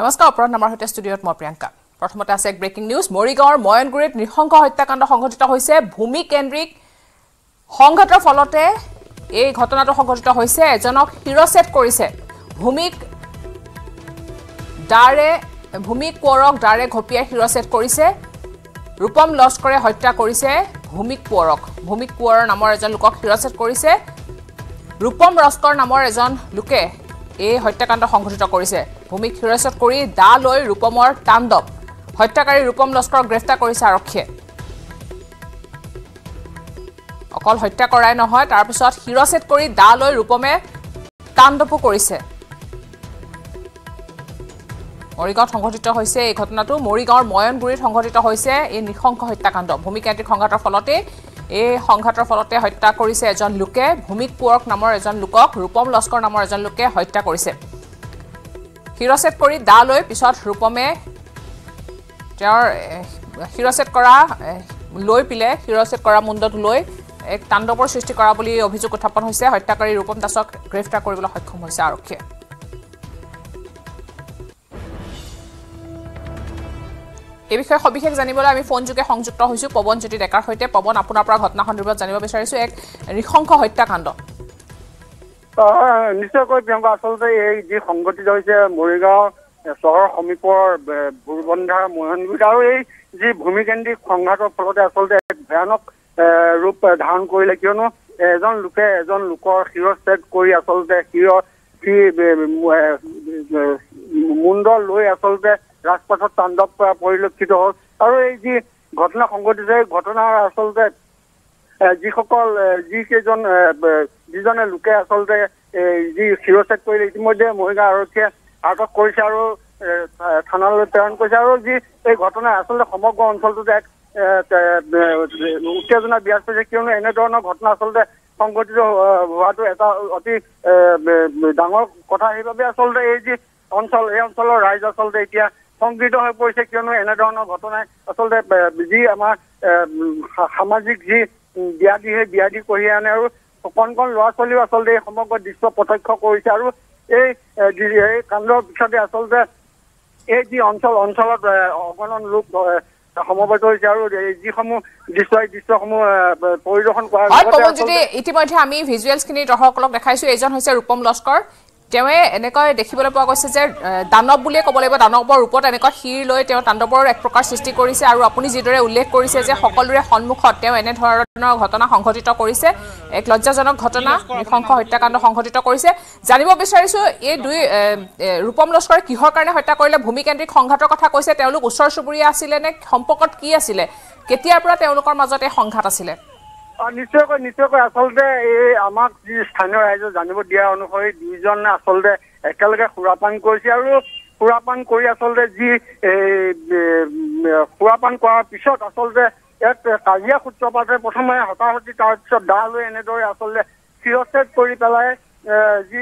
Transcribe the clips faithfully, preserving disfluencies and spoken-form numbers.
নমস্কাৰ অপৰাধনামাৰ সৈতে ষ্টুডিঅ'ত মই প্ৰিয়ংকা প্ৰথমতে আছে এক ব্ৰেকিং নিউজ মৰিগাঁৱৰ ময়নগুৰিত নৃশংস হত্যাকাণ্ড সংঘটিত হৈছে ভূমি কেন্দ্ৰিক সংঘাতৰ ফলতে এই ঘটনাটো সংঘটিত হৈছে এজনক হিৰছেট কৰিছে ভূমিক ডাৰে ভূমিক কোৰক ডাৰে ঘপিয়াই হিৰছেট কৰিছে ৰূপম লস্কৰে হত্যা কৰিছে ভূমিক কোৰক ভূমিক কোৰৰ নামৰ এজন লোকক হিৰছেট কৰিছে ৰূপম লস্কৰ নামৰ এজন লোকে এই হত্যাকাণ্ড সংঘটিত কৰিছে ভূমিক হিৰছেট কৰি দা লৈ ৰূপমৰ তাণ্ডৱ হত্যাকাৰী ৰূপম লস্কৰক গ্ৰেফতাৰ কৰিছে আৰক্ষীয়ে অকল হত্যা কৰাই নহয় তাৰ পিছত হিৰছেট কৰি দা লৈ ৰূপমে তাণ্ডৱো কৰিছে মৰিগাঁৱত সংঘটিত হৈছে এই ঘটনাটো মৰিগাঁৱৰ ময়নগুৰিত সংঘটিত হৈছে এই নৃশংস হত্যাকাণ্ড ভূমিকেন্দ্ৰিক সংঘাতৰ ফলতে এই সংঘাতৰ ফলতে হত্যা কৰিছে এজন লোকে ভূমিক কোৰক নামৰ এজন লোকক ৰূপম লস্কৰ নামৰ এজন লোকে হত্যা কৰিছে হিৰছেট কৰি দা লৈ পিছত ৰূপমে তেওঁৰ হিৰছেট কৰা লৈ পিলে হিৰছেট কৰা মুণ্ডটো লৈ এক তাণ্ডৱৰ সৃষ্টি কৰা বুলি অভিযোগ উত্থাপন হৈছে হত্যাকাৰী ৰূপম দাসক গ্ৰেফতাৰ কৰিবলৈ সক্ষম হৈছে আৰক্ষীয়ে এই বিষয়ে সবিশেষ জানিবলৈ আমি ফোন যোগে সংযুক্ত হৈছো পৱন জ্যোতি ডেকাৰ সৈতে পৱন আপোনাৰ পৰা ঘটনা সন্দৰ্ভত জানিব বিচাৰিছো এক নৃশংস হত্যাকাণ্ড নিশ্চয়কৈ প্ৰিয়ংকা আচলতে এই যি সংঘটিত হৈছে মৰিগাঁও চহৰৰ সমীপৰ বুৰবন্ধাৰ ময়নগুৰিত আৰু এই যি ভূমিকেন্দ্ৰিক সংঘাতৰ ফলতে আচলতে এক ভয়ানক ৰূপ ধাৰণ কৰিলে কিয়নো এজন লোকে এজন লোকৰ শিৰছেদ কৰি আচলতে শিৰ মুণ্ড লৈ আচলতে ৰাজপথত তাণ্ডৱ পৰিলক্ষিত হ'ল আৰু এই যি ঘটনা সংঘটিত এই ঘটনাৰ আচলতে যিসকল যিকেইজন যিজনে লোকে আচলতে যি শিৰছেদ কৰিলে ইতিমধ্যে মৰিগাঁও আৰক্ষীয়ে আটক কৰিছে আৰু থানালৈ প্ৰেৰণ কৰিছে আৰু যি এই ঘটনাই আচলতে সমগ্ৰ অঞ্চলটোতে এক উত্তেজনা বিৰাজ কৰিছে কিয়নো এনেধৰণৰ ঘটনা আচলতে সংঘটিত হোৱাটো এটা অতি ডাঙৰ কথা সেইবাবে আচলতে এই যি অঞ্চল এই অঞ্চলৰ ৰাইজ আচলতে এতিয়া সংকৃত হৈ পৰিছে কিয়নো এনেধৰণৰ ঘটনাই আচলতে যি আমাৰ সামাজিক যি ব্যাধি সেই ব্যাধি কঢ়িয়াই আনে আৰু কণ কণ ল'ৰা ছোৱালীও আচলতে এই সমগ্ৰ দৃশ্য প্ৰত্যক্ষ কৰিছে আৰু এই এই কাণ্ডৰ পিছতে আচলতে এই যি অঞ্চল অঞ্চলত অগণন লোক সমবেত হৈছে আৰু যিসমূহ দৃশ্য এই দৃশ্যসমূহ পৰিদৰ্শন কৰা ইতিমধ্যে আমি ভিজুৱেলছখিনি দৰ্শকসকলক দেখাইছো এইজন হৈছে ৰূপম লস্কৰ তেৱে এনেকৈ দেখিবলৈ পোৱা গৈছে যে দানৱ বুলিয়ে ক'ব লাগিব দানৱৰ ৰূপত এনেকৈ শিৰ লৈ তেওঁ তাণ্ডৱৰ এক প্ৰকাৰ সৃষ্টি কৰিছে আৰু আপুনি যিদৰে উল্লেখ কৰিছে যে সকলোৰে সন্মুখত তেওঁ এনেধৰণৰ ঘটনা সংঘটিত কৰিছে এক লজ্জাজনক ঘটনা নৃশংস হত্যাকাণ্ড সংঘটিত কৰিছে জানিব বিচাৰিছো এই দুই ৰূপম লস্কৰে কিহৰ কাৰণে হত্যা কৰিলে ভূমিকেন্দ্ৰিক সংঘাতৰ কথা কৈছে তেওঁলোক ওচৰ চুবুৰীয়া আছিলে নে সম্পৰ্কত কি আছিলে কেতিয়াৰ পৰা তেওঁলোকৰ মাজতে সংঘাত আছিলে নিশ্চয়কৈ নিশ্চয়কৈ আচলতে এই আমাক যি স্থানীয় ৰাইজে জানিব দিয়া অনুসৰি দুইজনে আচলতে একেলগে সুৰাপান কৰিছে আৰু সুৰাপান কৰি আচলতে যি সুৰাপান কৰাৰ পিছত আচলতে এক কাজিয়া সূত্ৰপাতে প্ৰথমে হতাহতি তাৰপিছত দা লৈ এনেদৰে আচলতে শিৰছেদ কৰি পেলাই যি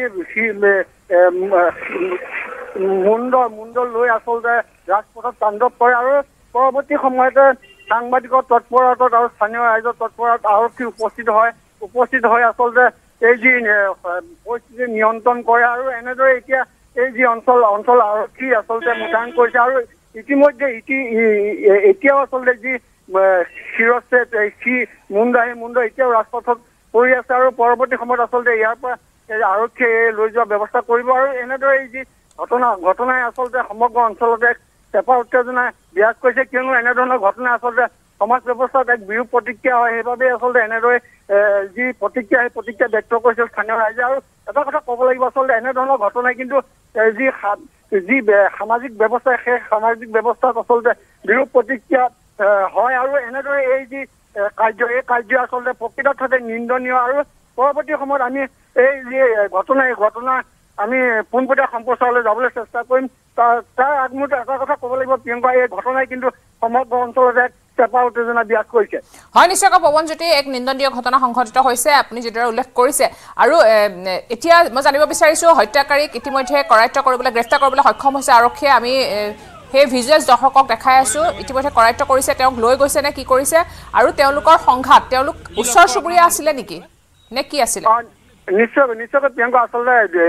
মুণ্ড মুণ্ড লৈ আচলতে ৰাজপথত তাণ্ডৱ কৰে আৰু পৰৱৰ্তী সময়তে সাংবাদিকৰ তৎপৰতাত আৰু স্থানীয় ৰাইজৰ তৎপৰতাত আৰক্ষী উপস্থিত হয় উপস্থিত হৈ আচলতে এই যি পৰিস্থিতি নিয়ন্ত্ৰণ কৰে আৰু এনেদৰে এতিয়া এই যি অঞ্চল অঞ্চল আৰক্ষী আচলতে মোতায়েন কৰিছে আৰু ইতিমধ্যে ইতি এতিয়াও আচলতে যি শিৰছেদ সি মুণ্ড সেই মুণ্ড এতিয়াও ৰাজপথত পৰি আছে আৰু পৰৱৰ্তী সময়ত আচলতে ইয়াৰ পৰা আৰক্ষীয়ে লৈ যোৱাৰ ব্যৱস্থা কৰিব আৰু এনেদৰে এই যি ঘটনা ঘটনাই আচলতে সমগ্ৰ অঞ্চলতে চেপা উত্তেজনা বিৰাজ কৰিছে কিয়নো এনেধৰণৰ ঘটনা আচলতে সমাজ ব্যৱস্থাত এক বিৰূপ প্ৰতিক্ৰিয়া হয় সেইবাবে আচলতে এনেদৰে যি প্ৰতিক্ৰিয়া সেই প্ৰতিক্ৰিয়া ব্যক্ত কৰিছিল স্থানীয় ৰাইজে আৰু এটা কথা ক'ব লাগিব আচলতে এনেধৰণৰ ঘটনাই কিন্তু যি যি সামাজিক ব্যৱস্থা সেই সামাজিক ব্যৱস্থাত আচলতে বিৰূপ প্ৰতিক্ৰিয়া হয় আৰু এনেদৰে এই যি কাৰ্য এই কাৰ্য আচলতে প্ৰকৃততে নিন্দনীয় আৰু পৰৱৰ্তী সময়ত আমি এই যি ঘটনা এই ঘটনা আমি পোনপটীয়া সম্প্ৰচাৰলৈ যাবলৈ চেষ্টা কৰিম তাৰ আগমুহূৰ্তত এটা কথা ক'ব লাগিব প্ৰিয়ংকা এই ঘটনাই কিন্তু সমগ্ৰ অঞ্চলতে চেপা উত্তেজনা বিৰাজ কৰিছে হয় নিশ্চয়কৈ পৱন জ্যোতি এক নিন্দনীয় ঘটনা সংঘটিত হৈছে আপুনি যিদৰে উল্লেখ কৰিছে আৰু এতিয়া মই জানিব বিচাৰিছো হত্যাকাৰীক ইতিমধ্যে কৰায়ত্ব কৰিবলৈ গ্ৰেফতাৰ কৰিবলৈ সক্ষম হৈছে আৰক্ষীয়ে আমি সেই ভিজুৱেলছ দৰ্শকক দেখাই আছো ইতিমধ্যে কৰায়ত্ব কৰিছে তেওঁক লৈ গৈছে নে কি কৰিছে আৰু তেওঁলোকৰ সংঘাত তেওঁলোক ওচৰ চুবুৰীয়া আছিলে নেকি নে কি আছিলে নিশ্চয় নিশ্চয়কৈ প্ৰিয়ংকা আচলতে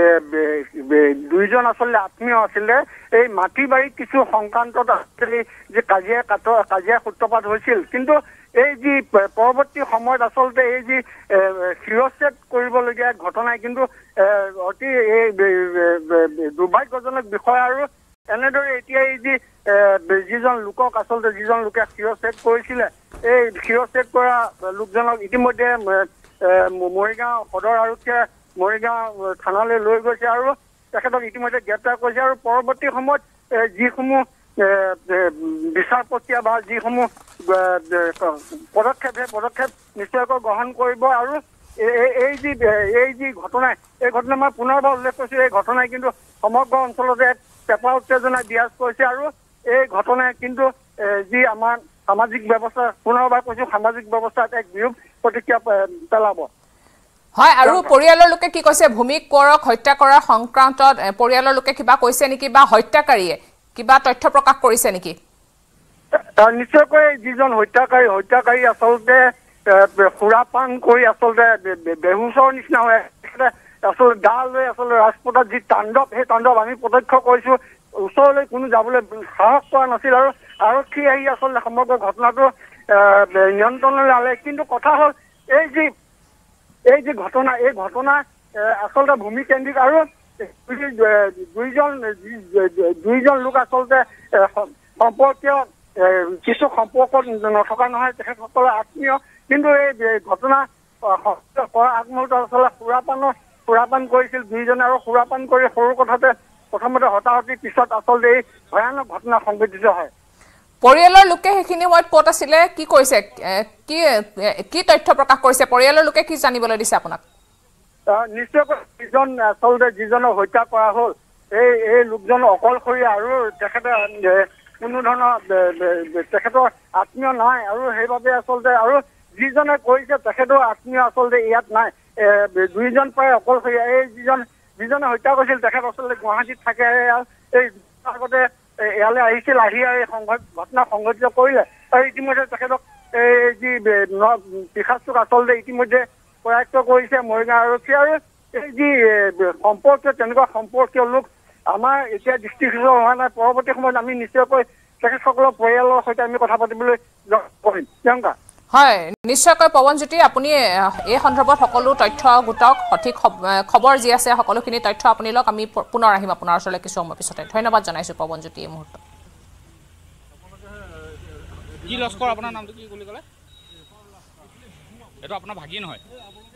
দুইজন আচলতে আত্মীয় আছিলে এই মাটি বাৰীত কিছু সংক্ৰান্তত আচলতে যে কাজিয়া কাজিয়া সূত্ৰপাত হৈছিল কিন্তু এই যি পৰৱৰ্তী সময়ত আচলতে এই যি শিৰচ্ছেদ কৰিবলগীয়া ঘটনাই কিন্তু অতি এই দুৰ্ভাগ্যজনক বিষয় আৰু এনেদৰে এতিয়া এই যি যিজন লোকক আচলতে যিজন লোকে শিৰচ্ছেদ কৰিছিলে এই শিৰচ্ছেদ কৰা লোকজনক ইতিমধ্যে মৰিগাঁও সদৰ আৰক্ষীয়ে মৰিগাঁও থানালৈ লৈ গৈছে আৰু তেখেতক ইতিমধ্যে গ্ৰেপ্তাৰ কৰিছে আৰু পৰৱৰ্তী সময়ত যিসমূহ বিচাৰ প্ৰক্ৰিয়া বা যিসমূহ পদক্ষেপ সেই পদক্ষেপ নিশ্চয়কৈ গ্ৰহণ কৰিব আৰু এই যি এই যি ঘটনাই এই ঘটনা মই পুনৰবাৰ উল্লেখ কৰিছোঁ এই ঘটনাই কিন্তু সমগ্ৰ অঞ্চলতে এক পেঁপা উত্তেজনা বিৰাজ কৰিছে আৰু এই ঘটনাই কিন্তু যি আমাৰ সামাজিক ব্যৱস্থা পুনৰবাৰ কৈছোঁ সামাজিক ব্যৱস্থাত এক বিৰূপ প্ৰতিক্ৰিয়া পেলাব হয় আৰু পৰিয়ালৰ লোকে কি কৈছে ভূমি কোঁৱৰক হত্যা কৰাৰ সংক্ৰান্তত পৰিয়ালৰ লোকে কিবা কৈছে নেকি বা হত্যাকাৰীয়ে কিবা তথ্য প্ৰকাশ কৰিছে নেকি নিশ্চয়কৈ যিজন হত্যাকাৰী হত্যাকাৰী আচলতে সুৰাপান কৰি আচলতে বেহুচৰ নিচিনা হৈ আচলতে গা লৈ আচলতে ৰাজপথত যি তাণ্ডৱ সেই তাণ্ডৱ আমি প্ৰত্যক্ষ কৰিছোঁ ওচৰলৈ কোনো যাবলৈ সাহস কৰা নাছিল আৰু আৰক্ষী আহি আচলতে সমগ্ৰ ঘটনাটো নিয়ন্ত্ৰণলৈ আনে কিন্তু কথা হ'ল এই যি এই যি ঘটনা এই ঘটনা আচলতে ভূমিকেন্দ্ৰিক আৰু দুইজন দুইজন লোক আচলতে সম্পৰ্কীয় কিছু সম্পৰ্কত নথকা নহয় তেখেতসকলৰ আত্মীয় কিন্তু এই ঘটনা কৰা আগমুহূৰ্তত আচলতে সুৰাপানৰ সুৰাপান কৰিছিল দুইজনে আৰু সুৰাপান কৰি সৰু কথাতে প্ৰথমতে হতাহতিৰ পিছত আচলতে এই ভয়ানক ঘটনা সংঘটিত হয় পৰিয়ালৰ লোকে সেইখিনি সময়ত ক'ত আছিলে কি কৈছে কি কি তথ্য প্ৰকাশ কৰিছে পৰিয়ালৰ লোকে কি জানিবলৈ দিছে আপোনাক নিশ্চয়কৈ যিজন আচলতে যিজনক হত্যা কৰা হ'ল এই এই লোকজন অকলশৰীয়া আৰু তেখেতে কোনো ধৰণৰ তেখেতৰ আত্মীয় নাই আৰু সেইবাবে আচলতে আৰু যিজনে কৰিছে তেখেতৰ আত্মীয় আচলতে ইয়াত নাই দুইজন প্ৰায় অকলশৰীয়া এই যিজন যিজনে হত্যা কৰিছিল তেখেত আচলতে গুৱাহাটীত থাকে এই আগতে ইয়ালৈ আহিছিল আহি এই ঘটনা সংঘটিত কৰিলে আৰু ইতিমধ্যে তেখেতক এই যি পিশাচটোক আচলতে ইতিমধ্যে প্ৰয়াক্ত কৰিছে মৰিগাঁও আৰক্ষী আৰু এই যি সম্পৰ্কীয় তেনেকুৱা সম্পৰ্কীয় লোক আমাৰ এতিয়া দৃষ্টিগোচৰ হোৱা নাই পৰৱৰ্তী সময়ত আমি নিশ্চয়কৈ তেখেতসকলৰ পৰিয়ালৰ সৈতে আমি কথা পাতিবলৈ কৰিম প্ৰিয়ংকা হয় নিশ্চয়কৈ পৱনজ্যোতি আপুনি এই সন্দৰ্ভত সকলো তথ্য গোটক সঠিক খবৰ যি আছে সকলোখিনি তথ্য আপুনি লওক আমি পুনৰ আহিম আপোনাৰ ওচৰলৈ কিছু সময় পিছতে ধন্যবাদ জনাইছোঁ পৱনজ্যোতি এই মুহূৰ্তত কি লস্কৰ আপোনাৰ নামটো কি বুলি ক'লে এইটো আপোনাৰ ভাগি নহয়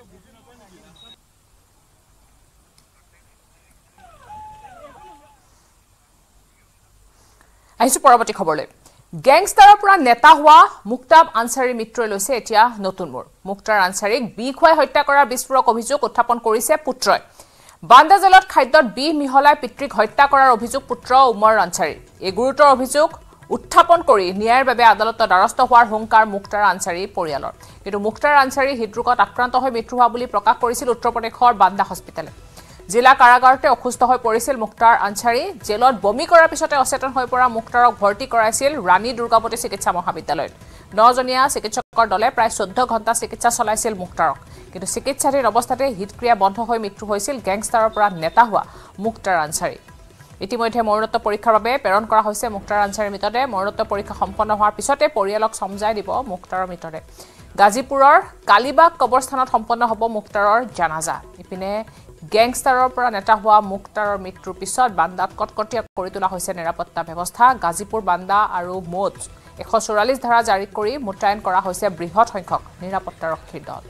আহিছোঁ পৰৱৰ্তী খবৰলৈ গেংষ্টাৰৰ পৰা নেতা হোৱা মুক্তাব আনচাৰীৰ মৃত্যুৱে লৈছে এতিয়া নতুন মোৰ মুক্তাৰ আনচাৰীক বিষ খুৱাই হত্যা কৰাৰ বিস্ফোৰক অভিযোগ উত্থাপন কৰিছে পুত্ৰই বান্দা জেলত খাদ্যত বিষ মিহলাই পিতৃক হত্যা কৰাৰ অভিযোগ পুত্ৰ উমৰ আনচাৰীৰ এই গুৰুতৰ অভিযোগ উত্থাপন কৰি ন্যায়ৰ বাবে আদালতৰ দ্বাৰস্থ হোৱাৰ হুংকাৰ মুক্তাৰ আনচাৰী পৰিয়ালৰ কিন্তু মুক্তাৰ আনচাৰী হৃদৰোগত আক্ৰান্ত হৈ মৃত্যু হোৱা বুলি প্ৰকাশ কৰিছিল উত্তৰ প্ৰদেশৰ বান্দা হস্পিটেলে জিলা কাৰাগাৰতে অসুস্থ হৈ পৰিছিল মুক্তাৰ আনচাৰী জেলত বমি কৰাৰ পিছতে অচেতন হৈ পৰা মুক্তাৰক ভৰ্তি কৰাইছিল ৰাণী দুৰ্গাৱতী চিকিৎসা মহাবিদ্যালয়ত নজনীয়া চিকিৎসকৰ দলে প্ৰায় চৈধ্য ঘণ্টা চিকিৎসা চলাইছিল মুক্তাৰক কিন্তু চিকিৎসাধীন অৱস্থাতে হৃদক্ৰিয়া বন্ধ হৈ মৃত্যু হৈছিল গেংষ্টাৰৰ পৰা নেতা হোৱা মুক্তাৰ আনচাৰী ইতিমধ্যে মৰণোত্তৰ পৰীক্ষাৰ বাবে প্ৰেৰণ কৰা হৈছে মুক্তাৰ আনচাৰীৰ মৃতদেহ মৰণোত্তৰ পৰীক্ষা সম্পন্ন হোৱাৰ পিছতে পৰিয়ালক সমজাই দিব মুক্তাৰৰ মৃতদেহ গাজীপুৰৰ কালিবাগ কবৰস্থানত সম্পন্ন হ'ব মুক্তাৰৰ জানাজা ইপিনে গেংষ্টাৰৰ পৰা নেতা হোৱা মুক্তাৰৰ মৃত্যুৰ পিছত বান্দাত কটকটীয়া কৰি তোলা হৈছে নিৰাপত্তা ব্যৱস্থা গাজীপুৰ বান্দা আৰু মুঠ এশ চৌৰাল্লিছ ধাৰা জাৰি কৰি মোতায়েন কৰা হৈছে বৃহৎ সংখ্যক নিৰাপত্তাৰক্ষীৰ দল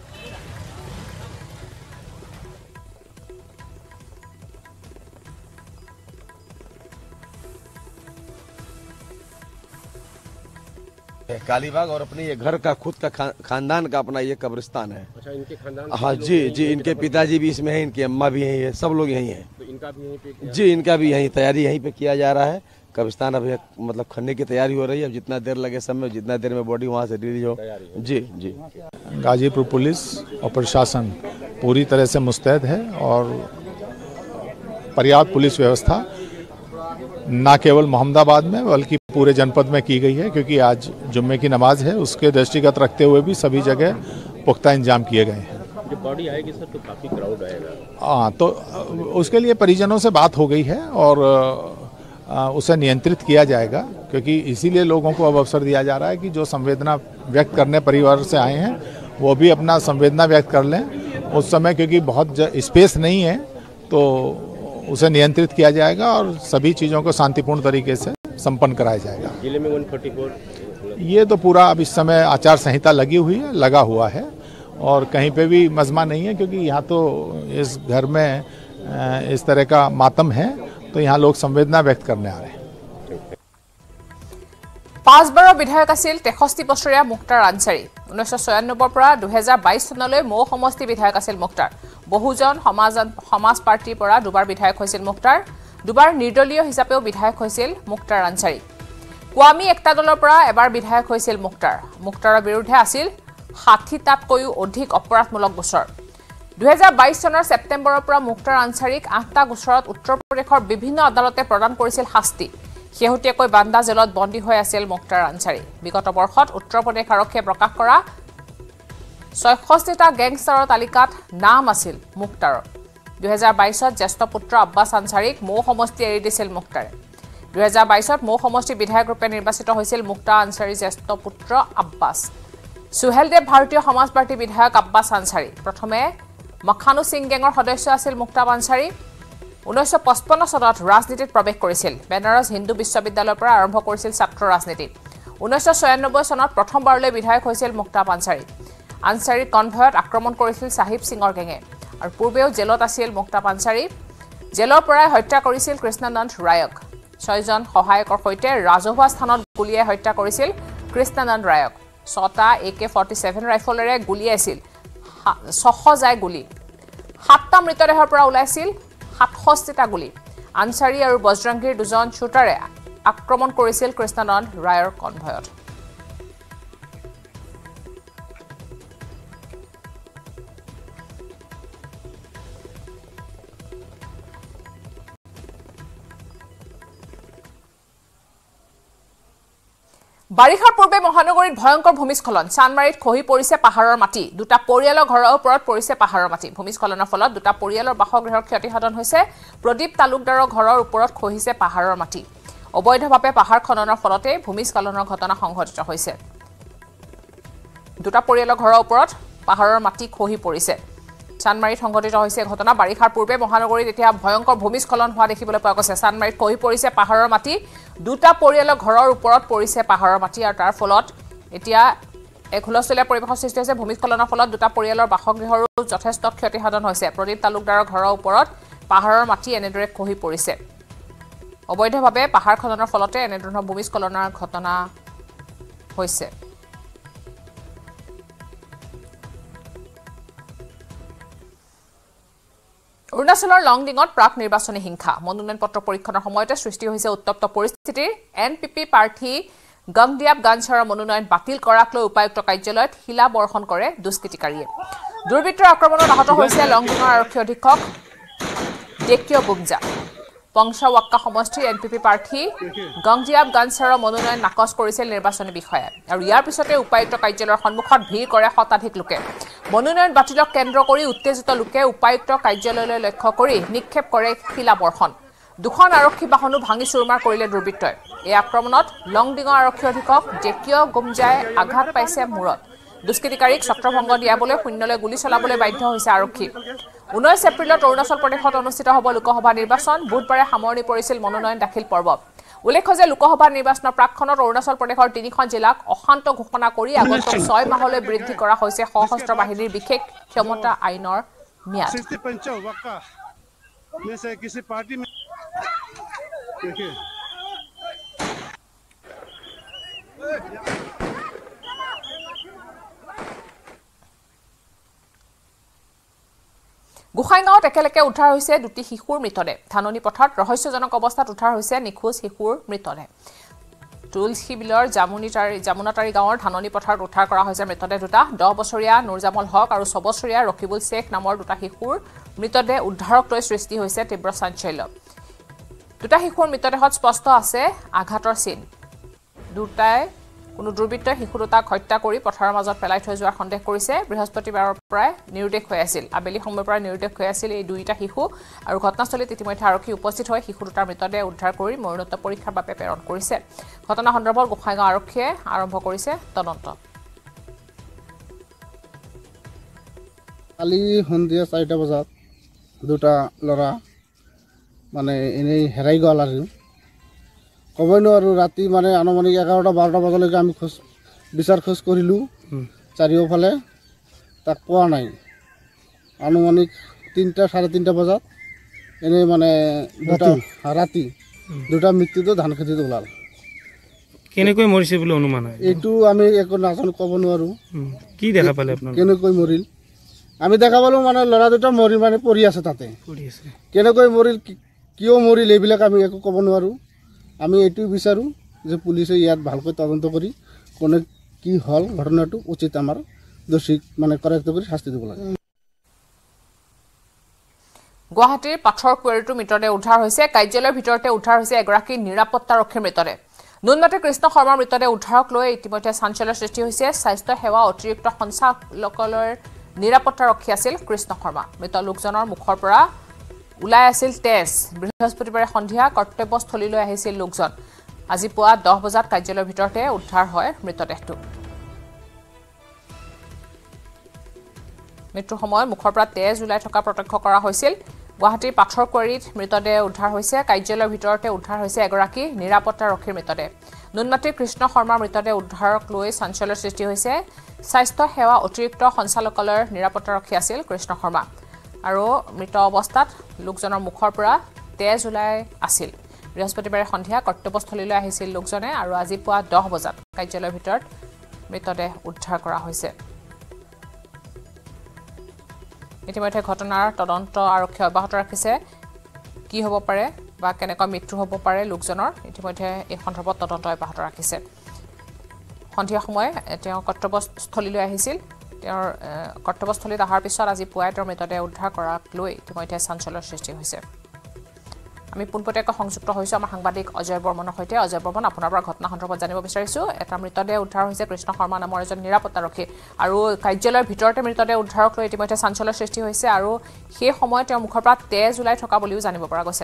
कालीबाग और अपने ये घर का खुद का खा, खानदान का अपना ये कब्रिस्तान है। अच्छा इनके खानदान हाँ जी जी इनके पिताजी भी इसमें हैं इनकी अम्मा भी यहीं है सब लोग यहीं हैं तो इनका भी यहीं पे जी इनका भी यहीं तैयारी यहीं पे किया जा रहा है कब्रिस्तान अभी मतलब खनने की तैयारी हो रही है अब जितना देर लगे समय जितना देर में बॉडी वहाँ से रिलीज हो जी जी गाजीपुर पुलिस और प्रशासन पूरी तरह से मुस्तैद है और पर्याप्त पुलिस व्यवस्था न केवल मोहम्मदाबाद में बल्कि पूरे जनपद में की गई है क्योंकि आज जुम्मे की नमाज है उसके दृष्टिगत रखते हुए भी सभी जगह पुख्ता इंतजाम किए गए हैं जब बॉडी आएगी सर तो काफ़ी क्राउड आएगा। हाँ, तो उसके लिए परिजनों से बात हो गई है और उसे नियंत्रित किया जाएगा, क्योंकि इसीलिए लोगों को अब अवसर दिया जा रहा है कि जो संवेदना व्यक्त करने परिवार से आए हैं वो भी अपना संवेदना व्यक्त कर लें उस समय, क्योंकि बहुत स्पेस नहीं है तो उसे नियंत्रित किया जाएगा और सभी चीज़ों को शांतिपूर्ण तरीके से संपन्न कराया जाएगा। जिले में एक सौ चौवालीस ये तो पूरा अब इस समय आचार संहिता लगी हुई है, लगा हुआ है और कहीं पे भी मजमा नहीं है, क्योंकि यहाँ तो इस घर में इस तरह का मातम है तो यहाँ लोग संवेदना व्यक्त करने आ रहे हैं। পাঁচবাৰৰ বিধায়ক আছিল তেষষ্ঠি বছৰীয়া মুক্তাৰ আনচাৰী। ঊনৈছশ ছয়ানব্বৈৰ পৰা দুহেজাৰ বাইছ চনলৈ মৌ সমষ্টি বিধায়ক আছিল মুক্তাৰ। বহুজন সমাজ সমাজ পাৰ্টিৰ পৰা দুবাৰ বিধায়ক হৈছিল মুক্তাৰ। দুবাৰ নিৰ্দলীয় হিচাপেও বিধায়ক হৈছিল মুক্তাৰ আনচাৰী। কোৱামী একতা দলৰ পৰা এবাৰ বিধায়ক হৈছিল মুক্তাৰ। মুক্তাৰৰ বিৰুদ্ধে আছিল ষাঠিটাতকৈও অধিক অপৰাধমূলক গোচৰ। দুহেজাৰ বাইছ চনৰ ছেপ্টেম্বৰৰ পৰা মুক্তাৰ আনচাৰীক আঠটা গোচৰত উত্তৰ প্ৰদেশৰ বিভিন্ন আদালতে প্ৰদান কৰিছিল শাস্তি। শেহতীয়াকৈ বান্দা জেলত বন্দী হৈ আছিল মুক্তাৰ আনচাৰী। বিগত বৰ্ষত উত্তৰ প্ৰদেশ আৰক্ষীয়ে প্ৰকাশ কৰা ছয়ষষ্ঠিটা গেংষ্টাৰৰ তালিকাত নাম আছিল মুক্তাৰৰ। দুহেজাৰ বাইছত জ্যেষ্ঠ পুত্ৰ আব্বাছ আনচাৰীক মৌ সমষ্টি এৰি দিছিল মুক্তাৰে। দুহেজাৰ বাইছত মৌ সমষ্টি বিধায়ক ৰূপে নিৰ্বাচিত হৈছিল মুক্তা আনচাৰীৰ জ্যেষ্ঠ পুত্ৰ আব্বাছ। সুহেলদেৱ ভাৰতীয় সমাজ পাৰ্টি বিধায়ক আব্বাছ আনচাৰী। প্ৰথমে মখানু সিং গেঙৰ সদস্য আছিল মুক্তা আনচাৰী। ঊনৈছশ পঁচপন্ন চনত ৰাজনীতিত প্ৰৱেশ কৰিছিল। বেনাৰস হিন্দু বিশ্ববিদ্যালয়ৰ পৰা আৰম্ভ কৰিছিল ছাত্ৰ ৰাজনীতি। ঊনৈছশ ছয়ানব্বৈ চনত প্ৰথমবাৰলৈ বিধায়ক হৈছিল মুক্তা আনচাৰী। আনচাৰীৰ কনভয়ত আক্ৰমণ কৰিছিল সাহিব সিঙৰ গেঙে আৰু পূৰ্বেও জেলত আছিল মুক্তা আনচাৰী। জেলৰ পৰাই হত্যা কৰিছিল কৃষ্ণানন্দ ৰায়ক। ছয়জন সহায়কৰ সৈতে ৰাজহুৱা স্থানত গুলীয়াই হত্যা কৰিছিল কৃষ্ণানন্দ ৰায়ক। ছটা এ কে ফৰ্টি ছেভেন ৰাইফলেৰে গুলীয়াইছিল ছশ যায় গুলী। সাতটা মৃতদেহৰ পৰা ওলাইছিল সাতষষ্ঠিটা গুলী। আনচাৰী আৰু বজৰংগীৰ দুজন শ্বুটাৰে আক্ৰমণ কৰিছিল কৃষ্ণানন্দ ৰায়ৰ কনভয়ত। বাৰিষাৰ পূৰ্বে মহানগৰীত ভয়ংকৰ ভূমিস্খলন। চানমাৰীত খহি পৰিছে পাহাৰৰ মাটি। দুটা পৰিয়ালৰ ঘৰৰ ওপৰত পৰিছে পাহাৰৰ মাটি। ভূমিস্খলনৰ ফলত দুটা পৰিয়ালৰ বাসগৃহৰ ক্ষতিসাধন হৈছে। প্ৰদীপ তালুকদাৰৰ ঘৰৰ ওপৰত খহিছে পাহাৰৰ মাটি। অবৈধভাৱে পাহাৰ খননৰ ফলতে ভূমিস্খলনৰ ঘটনা সংঘটিত হৈছে। দুটা পৰিয়ালৰ ঘৰৰ ওপৰত পাহাৰৰ মাটি খহি পৰিছে। চানমাৰীত সংঘটিত হৈছে ঘটনা। বাৰিষাৰ পূৰ্বে মহানগৰীত এতিয়া ভয়ংকৰ ভূমিস্খলন হোৱা দেখিবলৈ পোৱা গৈছে। চানমাৰীত খহি পৰিছে পাহাৰৰ মাটি। দুটা পৰিয়ালৰ ঘৰৰ ওপৰত পৰিছে পাহাৰৰ মাটি আৰু তাৰ ফলত এতিয়া এক হুলস্থলীয়া পৰিৱেশৰ সৃষ্টি হৈছে। ভূমিস্খলনৰ ফলত দুটা পৰিয়ালৰ বাসগৃহৰো যথেষ্ট ক্ষতিসাধন হৈছে। প্ৰদীপ তালুকদাৰৰ ঘৰৰ ওপৰত পাহাৰৰ মাটি এনেদৰে খহি পৰিছে। অবৈধভাৱে পাহাৰ খননৰ ফলতে এনেধৰণৰ ভূমিস্খলনৰ ঘটনা হৈছে। অৰুণাচলৰ লংডিঙত প্ৰাক নিৰ্বাচনী হিংসা। মনোনয়ন পত্ৰ পৰীক্ষণৰ সময়তে সৃষ্টি হৈছে উত্তপ্ত পৰিস্থিতিৰ। এন পি পি প্ৰাৰ্থী গংডিয়াব গানছাৰৰ মনোনয়ন বাতিল কৰাক লৈ উপায়ুক্ত কাৰ্যালয়ত শিলা বৰ্ষণ কৰে দুষ্কৃতিকাৰীয়ে। দুৰ্বৃত্তৰ আক্ৰমণত আহত হৈছে লংডিঙৰ আৰক্ষী অধীক্ষক ডেকিঅ গুমজা। পংচাৱাক্কা সমষ্টিৰ এন পি পি প্ৰাৰ্থী গংডিয়াব গানছাৰৰ মনোনয়ন নাকচ কৰিছিল নিৰ্বাচনী বিষয়াই আৰু ইয়াৰ পিছতে উপায়ুক্ত কাৰ্যালয়ৰ সন্মুখত ভিৰ কৰে শতাধিক লোকে। মনোনয়ন বাতিলক কেন্দ্ৰ কৰি উত্তেজিত লোকে উপায়ুক্ত কাৰ্যালয়লৈ লক্ষ্য কৰি নিক্ষেপ কৰে শিলা বৰ্ষণ। দুখন আৰক্ষী বাহনো ভাঙি চুৰমাৰ কৰিলে দুৰ্বৃত্তই। এই আক্ৰমণত লংডিঙৰ আৰক্ষী অধীক্ষক ডেকিঅ গুমজাই আঘাত পাইছে মূৰত। দুষ্কৃতিকাৰীক ছত্ৰভংগ দিয়াবলৈ শূন্যলৈ গুলী চলাবলৈ বাধ্য হৈছে আৰক্ষী। ঊনৈছ এপ্ৰিলত অৰুণাচল প্ৰদেশত অনুষ্ঠিত হ'ব লোকসভা নিৰ্বাচন। বুধবাৰে সামৰণি পৰিছিল মনোনয়ন দাখিল পৰ্ব। উল্লেখ্য যে লোকসভা নিৰ্বাচনৰ প্ৰাকখনত অৰুণাচল প্ৰদেশৰ তিনিখন জিলাক অশান্ত ঘোষণা কৰি আগষ্ট ছয় মাহলৈ বৃদ্ধি কৰা হৈছে সশস্ত্ৰ বাহিনীৰ বিশেষ ক্ষমতা আইনৰ ম্যাদ। গোসাইগাঁৱত একেলগে উদ্ধাৰ হৈছে দুটি শিশুৰ মৃতদেহ। ধাননি পথাৰত ৰহস্যজনক অৱস্থাত উদ্ধাৰ হৈছে নিখোজ শিশুৰ মৃতদেহ। তুলসী বিলৰ জামুনিতাৰী জামুনাতাৰী গাঁৱৰ ধাননি পথাৰত উদ্ধাৰ কৰা হৈছে মৃতদেহ দুটা। দহ বছৰীয়া নুৰজামল হক আৰু ছবছৰীয়া ৰকিবুল শ্বেখ নামৰ দুটা শিশুৰ মৃতদেহ উদ্ধাৰক লৈ সৃষ্টি হৈছে তীব্ৰ চাঞ্চল্য। দুটা শিশুৰ মৃতদেহত স্পষ্ট আছে আঘাতৰ চিন। দুটাই কোনো দুৰ্বৃত্তই শিশু দুটাক হত্যা কৰি পথাৰৰ মাজত পেলাই থৈ যোৱাৰ সন্দেহ কৰিছে বৃহস্পতিবাৰৰ পৰাই নিৰুদ্দেশ হৈ আছিল আবেলি সময়ৰ পৰা নিৰুদ্দেশ হৈ আছিল এই দুইটা শিশু আৰু ঘটনাস্থলীত ইতিমধ্যে আৰক্ষী উপস্থিত হৈ শিশু দুটাৰ মৃতদেহ উদ্ধাৰ কৰি মৰণোত্তৰ পৰীক্ষাৰ বাবে প্ৰেৰণ কৰিছে ঘটনা সন্দৰ্ভত গোসাইগাঁও আৰক্ষীয়ে আৰম্ভ কৰিছে তদন্ত কালি সন্ধিয়া চাৰিটা বজাত দুটা ল'ৰা মানে এনেই হেৰাই গ'ল আৰু ক'বই নোৱাৰোঁ ৰাতি মানে আনুমানিক এঘাৰটা বাৰটা বজালৈকে আমি খোজ বিচাৰ খোজ কৰিলোঁ চাৰিওফালে তাক পোৱা নাই আনুমানিক তিনিটা চাৰে তিনিটা বজাত এনেই মানে দুটা ৰাতি দুটা মৃত্যুটো ধান খেতিত ওলাল কেনেকৈ মৰিছে বুলি অনুমান হয় এইটো আমি একো নাজানো ক'ব নোৱাৰোঁ কি দেখা পালে আপোনালোকে কেনেকৈ মৰিল আমি দেখা পালোঁ মানে ল'ৰা দুটা মৰি মানে পৰি আছে তাতে কেনেকৈ মৰিল কিয় মৰিল এইবিলাক আমি একো ক'ব নোৱাৰোঁ আমি এইটোৱে বিচাৰোঁ যে পুলিচে ইয়াত ভালকৈ তদন্ত কৰি কোনে কি হ'ল ঘটনাটো উচিত আমাৰ দোষীক মানে কৰেক্ট কৰি শাস্তি দিব লাগে গুৱাহাটীৰ পাথৰ কুঁৱেৰীটো মৃতদেহ উদ্ধাৰ হৈছে কাৰ্যালয়ৰ ভিতৰতে উদ্ধাৰ হৈছে এগৰাকী নিৰাপত্তাৰক্ষীৰ মৃতদেহ নুনমাটি কৃষ্ণ শৰ্মাৰ মৃতদেহ উদ্ধাৰক লৈ ইতিমধ্যে চাঞ্চল্যৰ সৃষ্টি হৈছে স্বাস্থ্য সেৱা অতিৰিক্ত সঞ্চালকালয়ৰ নিৰাপত্তাৰক্ষী আছিল কৃষ্ণ শৰ্মা মৃত লোকজনৰ মুখৰ পৰা ওলাই আছিল তেজ বৃহস্পতিবাৰে সন্ধিয়া কৰ্তব্যস্থলীলৈ আহিছিল লোকজন আজি পুৱা দহ বজাত কাৰ্যালয়ৰ ভিতৰতে উদ্ধাৰ হয় মৃতদেহটো মৃত্যুৰ সময়ত মুখৰ পৰা তেজ ওলাই থকা প্ৰত্যক্ষ কৰা হৈছিল গুৱাহাটীৰ পাথৰ কুঁৱেৰীত মৃতদেহ উদ্ধাৰ হৈছে কাৰ্যালয়ৰ ভিতৰতে উদ্ধাৰ হৈছে এগৰাকী নিৰাপত্তাৰক্ষীৰ মৃতদেহ নুনমাটিৰ কৃষ্ণ শৰ্মাৰ মৃতদেহ উদ্ধাৰক লৈ চাঞ্চল্যৰ সৃষ্টি হৈছে স্বাস্থ্য সেৱা অতিৰিক্ত সঞ্চালকালয়ৰ নিৰাপত্তাৰক্ষী আছিল কৃষ্ণ শৰ্মা আৰু মৃত অৱস্থাত লোকজনৰ মুখৰ পৰা তেজ ওলাই আছিল বৃহস্পতিবাৰে সন্ধিয়া কৰ্তব্যস্থলীলৈ আহিছিল লোকজনে আৰু আজি পুৱা দহ বজাত কাৰ্যালয়ৰ ভিতৰত মৃতদেহ উদ্ধাৰ কৰা হৈছে ইতিমধ্যে ঘটনাৰ তদন্ত আৰক্ষী অব্যাহত ৰাখিছে কি হ'ব পাৰে বা কেনেকৈ মৃত্যু হ'ব পাৰে লোকজনৰ ইতিমধ্যে এই সন্দৰ্ভত তদন্ত অব্যাহত ৰাখিছে সন্ধিয়া সময় তেওঁ কৰ্তব্যস্থলীলৈ আহিছিল তেওঁৰ কৰ্তব্যস্থলীত অহাৰ পিছত আজি পুৱাই তেওঁৰ মৃতদেহ উদ্ধাৰ কৰাক লৈ ইতিমধ্যে চাঞ্চল্যৰ সৃষ্টি হৈছে আমি পোনপটীয়াকৈ সংযুক্ত হৈছোঁ আমাৰ সাংবাদিক অজয় বৰ্মনৰ সৈতে অজয় বৰ্মন আপোনাৰ পৰা ঘটনা সন্দৰ্ভত জানিব বিচাৰিছোঁ এটা মৃতদেহ উদ্ধাৰ হৈছে কৃষ্ণ শৰ্মা নামৰ এজন নিৰাপত্তাৰক্ষী আৰু কাৰ্যালয়ৰ ভিতৰতে মৃতদেহ উদ্ধাৰক লৈ ইতিমধ্যে চাঞ্চল্যৰ সৃষ্টি হৈছে আৰু সেই সময়ত তেওঁৰ মুখৰ পৰা তেজ ওলাই থকা বুলিও জানিব পৰা গৈছে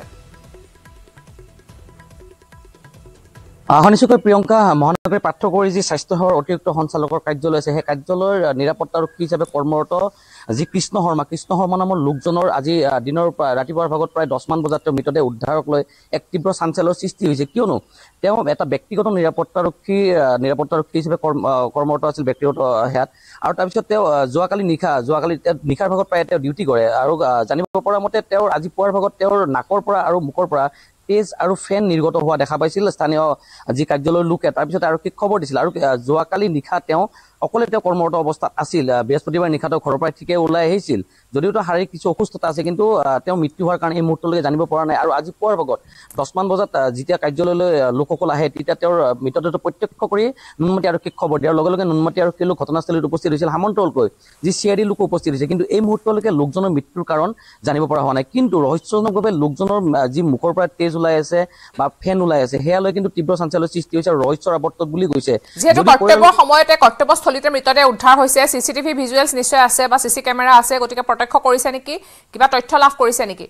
শুনিছোকৈ প্ৰিয়ংকা মহানগৰীৰ পাঠ্যকুঁৱৰী যি স্বাস্থ্য সেৱাৰ অতিৰিক্ত সঞ্চালকৰ কাৰ্যালয় আছে সেই কাৰ্যালয়ৰ নিৰাপত্তাৰক্ষী হিচাপে কৰ্মৰত যি কৃষ্ণ শৰ্মা কৃষ্ণ শৰ্মা নামৰ লোকজনৰ আজি দিনৰ ৰাতিপুৱাৰ ভাগত প্ৰায় দহমান বজাত তেওঁ মৃতদেহ উদ্ধাৰক লৈ এক তীব্ৰ চাঞ্চল্যৰ সৃষ্টি হৈছে কিয়নো তেওঁ এটা ব্যক্তিগত নিৰাপত্তাৰক্ষী নিৰাপত্তাৰক্ষী হিচাপে কৰ্মৰত আছিল ব্যক্তিগত সেয়াত আৰু তাৰপিছত তেওঁ যোৱাকালি নিশা যোৱাকালি নিশাৰ ভাগত প্ৰায় তেওঁ ডিউটি কৰে আৰু জানিব পৰা মতে তেওঁৰ আজি পুৱাৰ ভাগত তেওঁৰ নাকৰ পৰা আৰু মুখৰ পৰা তেজ আৰু ফেন নিৰ্গত হোৱা দেখা পাইছিল স্থানীয় যি কাৰ্যালয়ৰ লোকে তাৰপিছত আৰক্ষীক খবৰ দিছিল আৰু যোৱাকালি নিশা তেওঁ অকলে তেওঁ কৰ্মৰত অৱস্থাত আছিল বৃহস্পতিবাৰ নিশা তেওঁ ঘৰৰ পৰা ঠিকে ওলাই আহিছিল যদিও তেওঁ শাৰীৰিক কিছু অসুস্থতা আছে কিন্তু তেওঁ মৃত্যু হোৱাৰ কাৰণে এই মুহূৰ্তলৈকে জানিব পৰা নাই আৰু আজি পুৱাৰ ভাগত দহমান বজাত যেতিয়া কাৰ্যালয়লৈ লোকসকল আহে তেতিয়া তেওঁৰ মৃতদেহটো প্ৰত্যক্ষ কৰি নুনমাটি আৰক্ষীক খবৰ দিয়াৰ লগে লগে নুনমাটি আৰক্ষীৰ লোক ঘটনাস্থলীত উপস্থিত হৈছিল সামন্তলকৈ যি চি আই ডি লোক উপস্থিত হৈছে কিন্তু এই মুহূৰ্তলৈকে লোকজনৰ মৃত্যুৰ কাৰণ জানিব পৰা হোৱা নাই কিন্তু ৰহস্যজনকভাৱে লোকজনৰ যি মুখৰ পৰা তেজ ওলাই আছে বা ফেন ওলাই আছে সেয়ালৈ কিন্তু তীব্ৰ চাঞ্চল্যৰ সৃষ্টি হৈছে আৰু ৰহস্যৰ আৱৰ্তত বুলি কৈছে যেহেতু কৰ্তব্যৰ সময়তে কৰ্তব্যস্থলীতে মৃতদেহ উদ্ধাৰ হৈছে চিচিটিভি ভিজুৱেলছ নিশ্চয় আছে বা চিচি কেমেৰা আছে গতিকে প্ৰত্যক্ষ কৰিছে নেকি কিবা তথ্য লাভ কৰিছে নেকি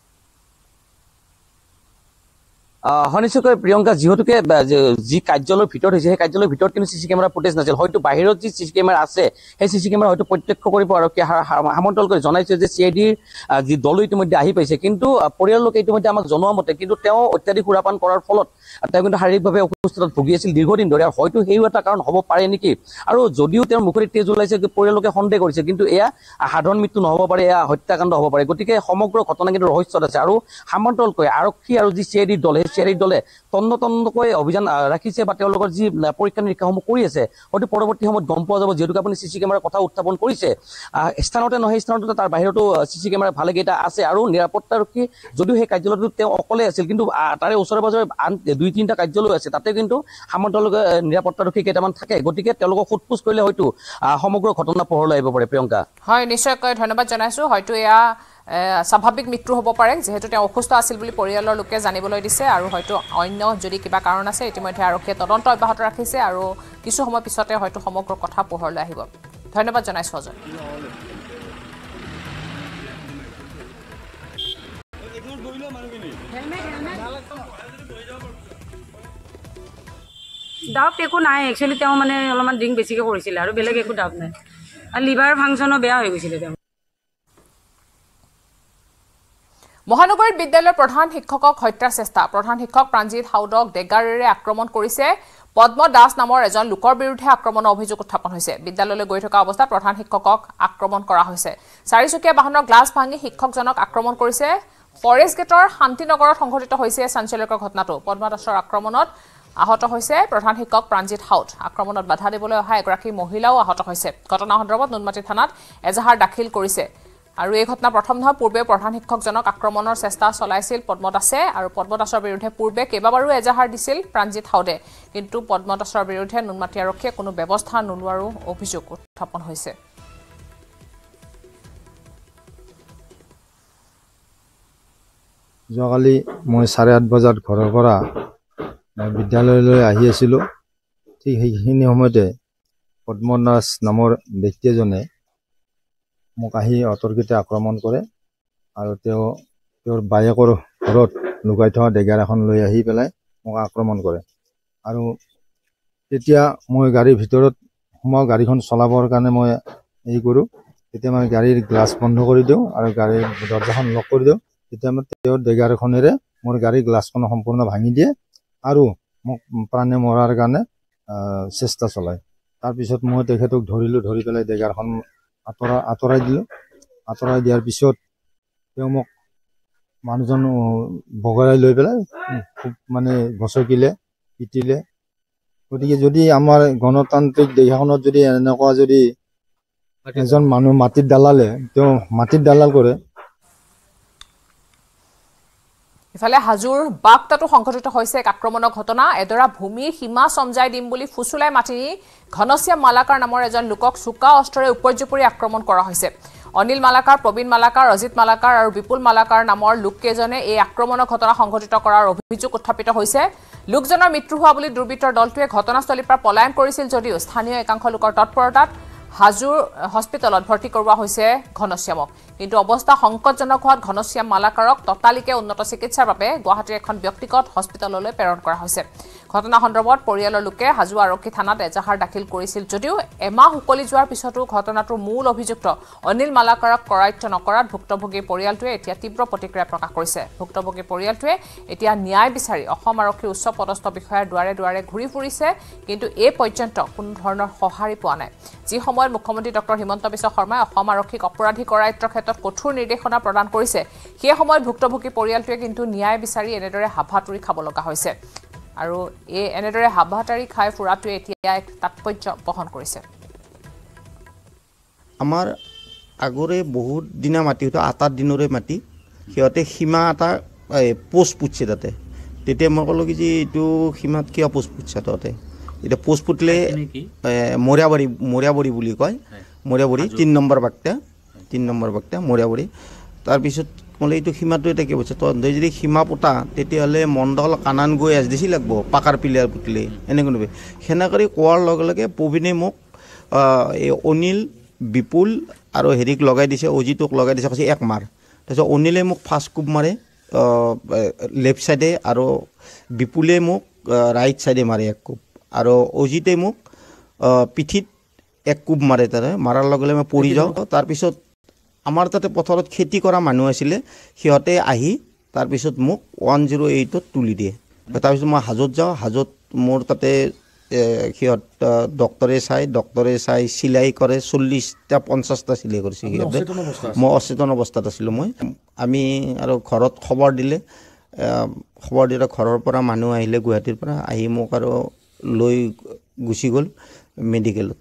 শুনিছোকৈ প্ৰিয়ংকা যিহেতুকে যি কাৰ্যালয়ৰ ভিতৰত হৈছে সেই কাৰ্যালয়ৰ ভিতৰত কিন্তু চিচি কেমেৰা ফুটেজ নাছিল হয়তো বাহিৰত যি চিচি কেমেৰা আছে সেই চিচি কেমেৰা হয়তো প্ৰত্যক্ষ কৰিব আৰক্ষীয়ে সামন্তলকৈ জনাইছে যে চি আই ডিৰ যি দল ইতিমধ্যে আহি পাইছে কিন্তু পৰিয়ালৰ লোকে ইতিমধ্যে আমাক জনোৱা মতে কিন্তু তেওঁ অত্যাধিক সুৰাপান কৰাৰ ফলত তেওঁ কিন্তু শাৰীৰিকভাৱে অসুস্থতাত ভুগি আছিল দীৰ্ঘদিন ধৰি আৰু হয়তো সেইও এটা কাৰণ হ'ব পাৰে নেকি আৰু যদিও তেওঁৰ মুখেৰে তেজ ওলাইছে পৰিয়ালৰ লোকে সন্দেহ কৰিছে কিন্তু এয়া সাধাৰণ মৃত্যু নহ'ব পাৰে এয়া হত্যাকাণ্ড হ'ব পাৰে গতিকে সমগ্ৰ ঘটনা কিন্তু ৰহস্যত আছে আৰু সামন্তলকৈ আৰক্ষী আৰু যি চি আই ডিৰ দল সেই চি আই ডিৰ দলে তন্ন তন্নকৈ অভিযান ৰাখিছে বা তেওঁলোকৰ যি পৰীক্ষা নিৰীক্ষাসমূহ কৰি আছে হয়তো পৰৱৰ্তী সময়ত গম পোৱা যাব যিহেতুকে আপুনি চিচি কেমেৰাৰ কথা উত্থাপন কৰিছে স্থানতে নহয় স্থানতে তাৰ বাহিৰতো চিচি কেমেৰা ভালেকেইটা আছে আৰু নিৰাপত্তাৰক্ষী যদিও সেই কাৰ্যালয়টোত তেওঁ অকলে আছিল কিন্তু তাৰে ওচৰে পাজৰে আন দুই তিনিটা কাৰ্যালয় আছে তাতে কিন্তু সামন্তলকৈ নিৰাপত্তাৰক্ষী কেইটামান থাকে গতিকে তেওঁলোকক সোধপোছ কৰিলে হয়তো সমগ্ৰ ঘটনা পোহৰলৈ আহিব পাৰে প্ৰিয়ংকা হয় নিশ্চয়কৈ ধন্যবাদ জনাইছো হয়তো এয়া স্বাভাৱিক মৃত্যু হ'ব পাৰে যেহেতু তেওঁ অসুস্থ আছিল বুলি পৰিয়ালৰ লোকে জানিবলৈ দিছে আৰু হয়তো অন্য যদি কিবা কাৰণ আছে ইতিমধ্যে আৰক্ষীয়ে তদন্ত অব্যাহত ৰাখিছে আৰু কিছু সময় পিছতে হয়তো সমগ্ৰ কথা পোহৰলৈ আহিব ধন্যবাদ জনাইছো অজয় ডাউট একো নাই একচুৱেলি তেওঁ মানে অলপমান ড্ৰিংক বেছিকৈ কৰিছিলে আৰু বেলেগ একো ডাউট নাই আৰু লিভাৰ ফাংচনো বেয়া হৈ গৈছিলে তেওঁ মহানগৰীত বিদ্যালয়ৰ প্ৰধান শিক্ষকক হত্যাৰ চেষ্টা প্ৰধান শিক্ষক প্ৰাঞ্জিত হাউদক ডেগাৰেৰে আক্ৰমণ কৰিছে পদ্ম দাস নামৰ এজন লোকৰ বিৰুদ্ধে আক্ৰমণৰ অভিযোগ উত্থাপন হৈছে বিদ্যালয়লৈ গৈ থকা অৱস্থাত প্ৰধান শিক্ষকক আক্ৰমণ কৰা হৈছে চাৰিচকীয়া বাহনৰ গ্লাছ ভাঙি শিক্ষকজনক আক্ৰমণ কৰিছে ফৰেষ্ট গেটৰ শান্তিনগৰত সংঘটিত হৈছে চাঞ্চল্যকৰ ঘটনাটো পদ্ম দাসৰ আক্ৰমণত আহত হৈছে প্ৰধান শিক্ষক প্ৰাঞ্জিত হাউদ আক্ৰমণত বাধা দিবলৈ অহা এগৰাকী মহিলাও আহত হৈছে ঘটনা সন্দৰ্ভত নুনমাটি থানাত এজাহাৰ দাখিল কৰিছে আৰু এই ঘটনা প্ৰথম নহয় পূৰ্বে প্ৰধান শিক্ষকজনক আক্ৰমণৰ চেষ্টা চলাইছিল পদ্ম দাসে আৰু পদ্ম দাসৰ বিৰুদ্ধে পূৰ্বে কেইবাবাৰো এজাহাৰ দিছিল প্ৰাঞ্জিত হাউদে কিন্তু পদ্ম দাসৰ বিৰুদ্ধে নুনমাটি আৰক্ষীয়ে কোনো ব্যৱস্থা নোলোৱাৰো অভিযোগ উত্থাপন হৈছে যোৱাকালি মই চাৰে আঠ বজাত ঘৰৰ পৰা বিদ্যালয়লৈ আহি আছিলোঁ ঠিক সেইখিনি সময়তে পদ্ম দাস নামৰ ব্যক্তি এজনে মোক আহি অতৰ্কিতে আক্ৰমণ কৰে আৰু তেওঁ তেওঁৰ বায়েকৰ ঘৰত লুকাই থোৱা ডেগাৰ এখন লৈ আহি পেলাই মোক আক্ৰমণ কৰে আৰু তেতিয়া মই গাড়ীৰ ভিতৰত সোমাওঁ গাড়ীখন চলাবৰ কাৰণে মই এই কৰোঁ তেতিয়া মই গাড়ীৰ গ্লাছ বন্ধ কৰি দিওঁ আৰু গাড়ীৰ দৰ্জাখন লক কৰি দিওঁ তেতিয়া মই তেওঁৰ ডেগাৰখনেৰে মোৰ গাড়ীৰ গ্লাছখন সম্পূৰ্ণ ভাঙি দিয়ে আৰু মোক প্ৰাণে মৰাৰ কাৰণে চেষ্টা চলায় তাৰপিছত মই তেখেতক ধৰিলোঁ ধৰি পেলাই ডেগাৰখন আঁতৰা আঁতৰাই দিলোঁ আঁতৰাই দিয়াৰ পিছত তেওঁ মোক মানুহজন বগৰাই লৈ পেলাই খুব মানে গচকিলে পিটিলে গতিকে যদি আমাৰ গণতান্ত্ৰিক দেশ এখনত যদি এনেকুৱা যদি এজন মানুহ মাটিত দালালে তেওঁ মাটিত দালাল কৰে ইফালে হাজুৰ বাগতাটো সংঘটিত হৈছে এক আক্ৰমণৰ ঘটনা এডৰা ভূমিৰ সীমা সমজাই দিম বুলি ফুচুলাই মাতি ঘনশ্যাম মালাকাৰ নামৰ এজন লোকক চুকা অস্ত্ৰৰে উপৰ্যুপৰি আক্ৰমণ কৰা হৈছে অনিল মালাকাৰ প্ৰবীণ মালাকাৰ অজিত মালাকাৰ আৰু বিপুল মালাকাৰ নামৰ লোককেজনে এই আক্ৰমণৰ ঘটনা সংঘটিত কৰাৰ অভিযোগ উত্থাপিত হৈছে লোকজনৰ মৃত্যু হোৱা বুলি দুৰ্বৃত্তৰ দলটোৱে ঘটনাস্থলীৰ পৰা পলায়ন কৰিছিল যদিও স্থানীয় একাংশ লোকৰ তৎপৰতাত হাজুৰ হস্পিটেলত ভৰ্তি কৰোৱা হৈছে ঘনশ্যামক কিন্তু অৱস্থা সংকটজনক হোৱাত ঘনশ্যাম মালাকাৰক ততালিকে উন্নত চিকিৎসাৰ বাবে গুৱাহাটীৰ এখন ব্যক্তিগত হস্পিটেললৈ প্ৰেৰণ কৰা হৈছে ঘটনা সন্দৰ্ভত পৰিয়ালৰ লোকে হাজু আৰক্ষী থানাত এজাহাৰ দাখিল কৰিছিল যদিও এমাহ উকলি যোৱাৰ পিছতো ঘটনাটোৰ মূল অভিযুক্ত অনিল মালাকাৰক কৰায়ত্ব নকৰাত ভুক্তভোগী পৰিয়ালটোৱে এতিয়া তীব্ৰ প্ৰতিক্ৰিয়া প্ৰকাশ কৰিছে ভুক্তভোগী পৰিয়ালটোৱে এতিয়া ন্যায় বিচাৰি অসম আৰক্ষীৰ উচ্চ পদস্থ বিষয়াৰ দুৱাৰে দুৱাৰে ঘূৰি ফুৰিছে কিন্তু এই পৰ্যন্ত কোনো ধৰণৰ সঁহাৰি পোৱা নাই যি সময়ত মুখ্যমন্ত্ৰী ডক্টৰ হিমন্ত বিশ্ব শৰ্মাই অসম আৰক্ষীক অপৰাধী কৰায়ত্বৰ ক্ষেত্ৰত কঠোৰ নিৰ্দেশনা প্ৰদান কৰিছে সেই সময়ত ভুক্তভোগী পৰিয়ালটোৱে কিন্তু ন্যায় বিচাৰি এনেদৰে হাভাতুৰি খাব লগা হৈছে আৰু এই এনেদৰে হাভাতাৰি খাই ফুৰাটোৱে এতিয়া এক তাৎপৰ্য বহন কৰিছে আমাৰ আগৰে বহুত দিনা মাটি হতো আঠ দিনৰে মাটি সিহঁতে সীমা এটা পোষ্ট পুতছে তাতে তেতিয়া মই ক'লোঁ কি যে এইটো সীমাত কিয় পোষ্ট পুতছে তহঁতে এতিয়া পোষ্ট পুতলে মৰিয়াবাৰী মৰিয়াবাৰী বুলি কয় মৰিয়াবাৰী তিনি নম্বৰ বাক্তা তিনি নম্বৰ বাক্তা মৰিয়াবাৰী তাৰপিছত ক'লে এইটো সীমাটো এটা কি কৈছে তহঁতে যদি সীমা পোতা তেতিয়াহ'লে মণ্ডল কানান গৈ এছ ডি চি লাগব পাকাৰ পিলাৰ পুতিলে এনেকৈ নবে সেনে কৰি কোৱাৰ লগে লগে প্ৰবীণে মোক এই অনিল বিপুল আৰু হেৰিক লগাই দিছে অজিতক লগাই দিছে কৈছে এক মাৰ তাৰপিছত অনিলে মোক ফাৰ্ষ্ট কোব মাৰে লেফ্ট ছাইডে আৰু বিপুলে মোক ৰাইট ছাইডে মাৰে এক কোব আৰু অজিতে মোক পিঠিত এক কোব মাৰে তাৰে মাৰাৰ লগে লগে মই পৰি যাওঁ তাৰপিছত আমাৰ তাতে পথাৰত খেতি কৰা মানুহ আছিলে সিহঁতে আহি তাৰপিছত মোক ওৱান জিৰ' এইটত তুলি দিয়ে তাৰপিছত মই হাজত যাওঁ হাজত মোৰ তাতে সিহঁত ডক্টৰে চাই ডক্টৰে চাই চিলাই কৰে চল্লিছটা পঞ্চাছটা চিলাই কৰিছে সিহঁতে মই অচেতন অৱস্থাত আছিলোঁ মই আমি আৰু ঘৰত খবৰ দিলে খবৰ দিলে ঘৰৰ পৰা মানুহ আহিলে গুৱাহাটীৰ পৰা আহি মোক আৰু লৈ গুচি গ'ল মেডিকেলত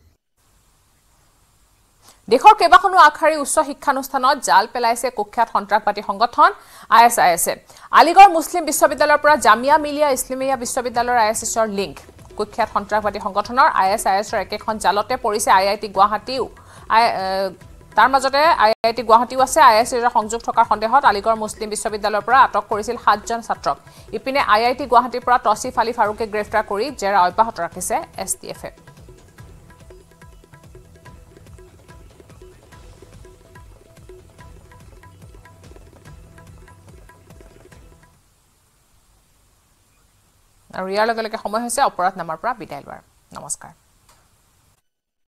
দেশৰ কেইবাখনো আগশাৰী উচ্চ শিক্ষানুষ্ঠানত জাল পেলাইছে কুখ্যাত সন্ত্ৰাসবাদী সংগঠন আই এছ আই এছে আলিগড় মুছলিম বিশ্ববিদ্যালয়ৰ পৰা জামিয়া মিলিয়া ইছলামিয়া বিশ্ববিদ্যালয়ৰ আই এছ এছৰ লিংক কুখ্যাত সন্ত্ৰাসবাদী সংগঠনৰ আই এছ আই এছৰ একেখন জালতে পৰিছে আই আই টি গুৱাহাটীও তাৰ মাজতে আই আই টি গুৱাহাটীও আছে। আই আই চিৰ সংযোগ থকাৰ সন্দেহত আলিগড় মুছলিম বিশ্ববিদ্যালয়ৰ পৰা আটক কৰিছিল সাতজন ছাত্ৰক। ইপিনে আই আই টি গুৱাহাটীৰ পৰা তছিফ আলী ফাৰুকে গ্ৰেপ্তাৰ কৰি জেৰা অব্যাহত ৰাখিছে এছ টি এফে। আৰু ইয়াৰ লগে লগে সময় হৈছে অপৰাধনামাৰ পৰা বিদায় লোৱাৰ। নমস্কাৰ।